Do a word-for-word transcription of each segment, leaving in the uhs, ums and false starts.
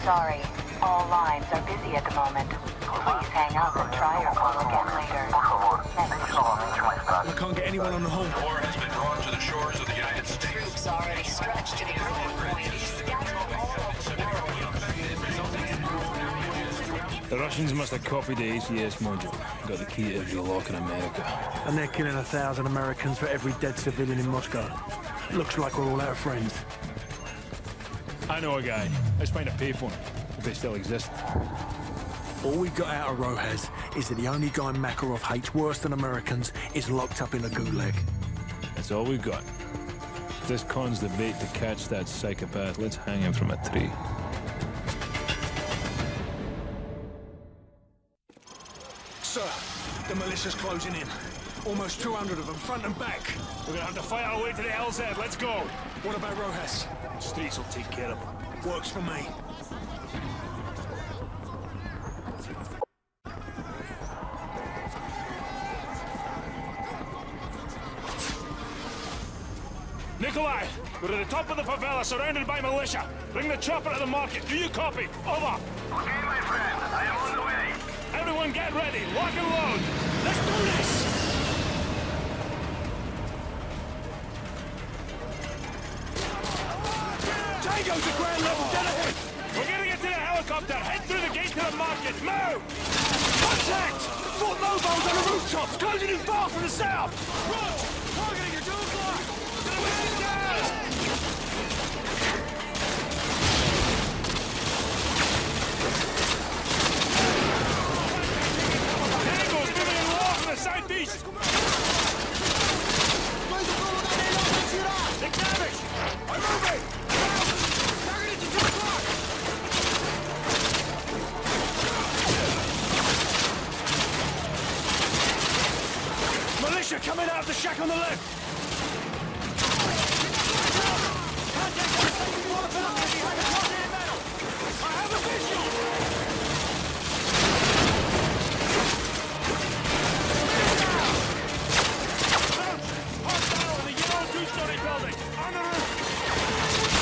sorry. All lines are busy at the moment. Please hang up and try your call again later. I can't get anyone on the home. War has been drawn to the shores of the United States. Troops already stretched to the growing point. Scattered all over the world. The Russians must have copied the A C S module. Got the key to every lock in America. And they're killing a thousand Americans for every dead civilian in Moscow. Looks like we're all out of friends. I know a guy. Let's find a payphone, if they still exist. All we got out of Rojas is that the only guy Makarov hates worse than Americans is locked up in a gulag. That's all we've got. If this con's the bait to catch that psychopath, let's hang him from a tree. Sir, the militia's closing in. Almost two hundred of them, front and back. We're gonna have to fight our way to the L Z. Let's go. What about Rojas? Streets will take care of them. Works for me. Nikolai, we're at the top of the favela, surrounded by militia. Bring the chopper to the market. Do you copy? Over. Okay, my friend. I am on the way. Everyone get ready. Lock and load. Let's do this! Tango's at ground level, dead ahead! We're gonna get to the helicopter. Head through the gate to the market. Move! Contact! Fort Mobile's on the rooftops, closing in fast from the south! Roach! Targeting your two o'clock! Get away down! Tango's moving in law from the southeast! McTavish! I'm moving! Targeting to two o'clock! Militia coming out of the shack on the left! I have a visual! Hostile in the yellow two-story building! On the roof!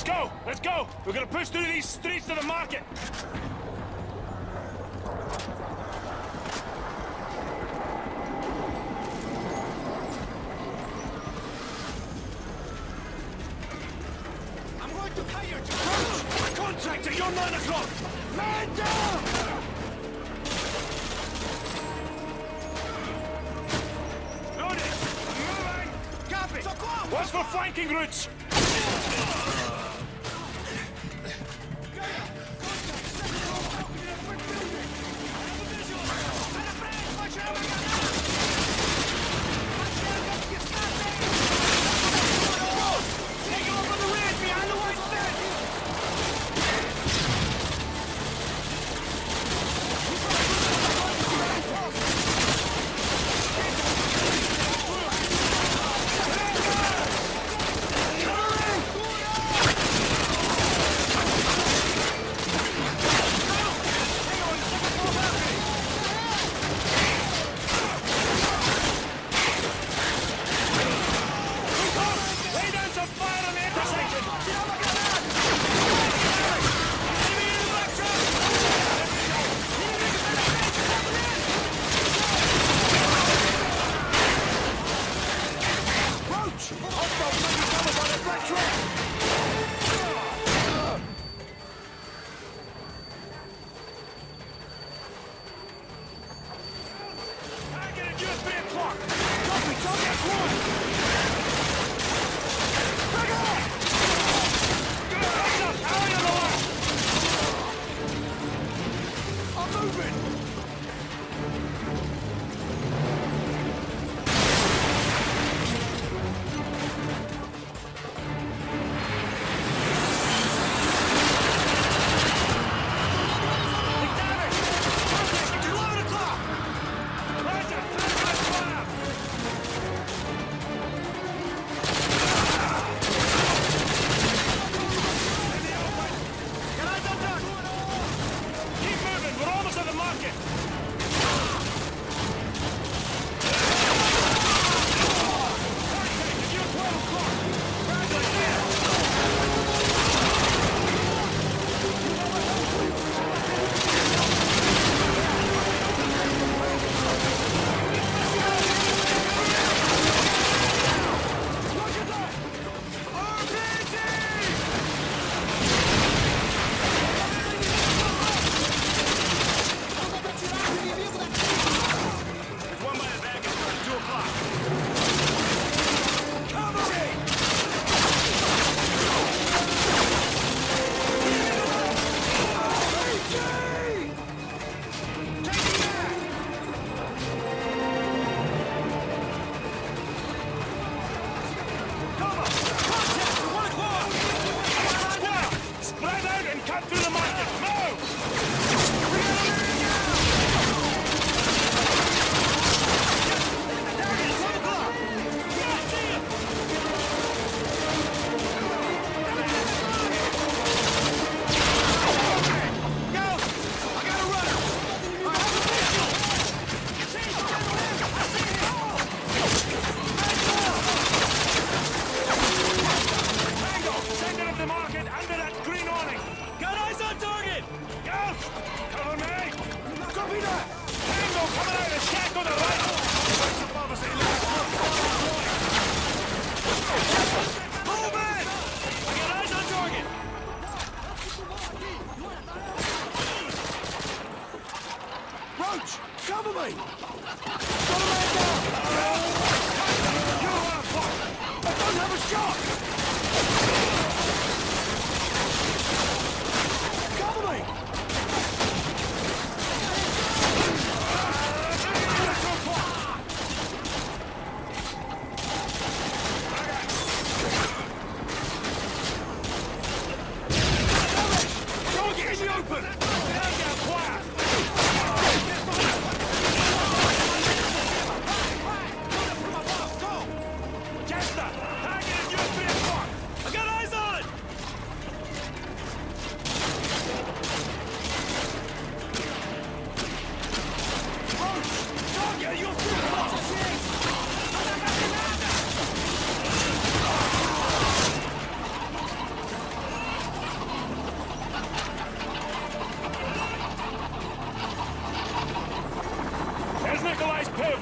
Let's go! Let's go! We're gonna push through these streets to the market! I'm going to cut your approach! Contact at your nine o'clock! Man down! Loaded! Moving! Copy! Watch for flanking routes!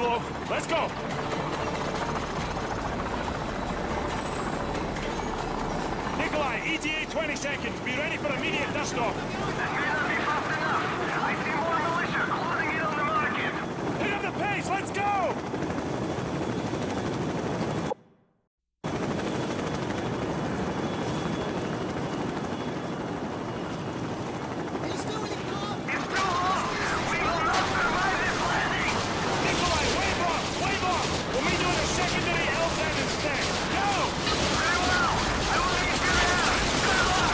slow. Let's go. Nikolai, E T A twenty seconds. Be ready for immediate dust-off. That may not be fast enough. I see more militia closing in on the market. Pick up the pace. Let's go. It's too long. We will not survive this landing. Nikolai, wave off. Wave off. We'll meet you in a secondary L ten instead. Go. Very well. I will meet you there. Good luck.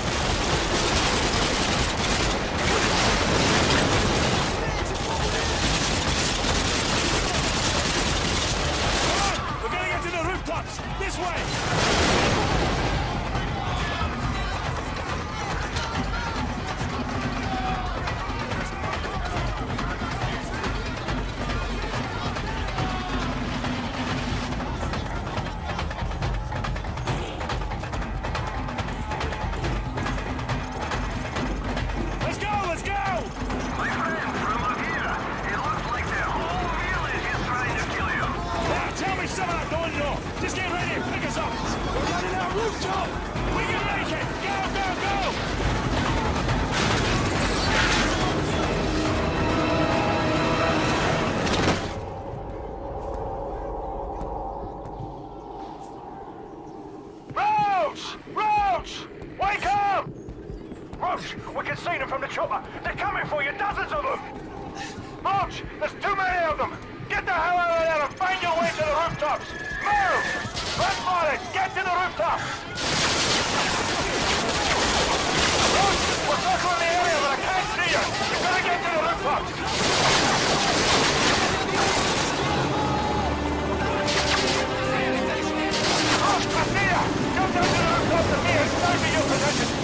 Come on. We're gonna get to the rooftops. This way. Let's go. Let's go. My friend, from up here, it looks like the whole village is trying to kill you. Ah, tell me something I don't know. Just get ready and pick us up. We're running out rooftop. We can make it. Go, go, go. Roach! Roach! Wake up! Roach, we can see them from the chopper. They're coming for you, dozens of them. Roach, there's too many of them. Get the hell out of there and find your way to the rooftops. Move! Run for it! Get to the rooftops! Roach, we're circling the area, but I can't see you. You better get to the rooftops. Roach, I see you! Jump down to the rooftops and me and stand in your position.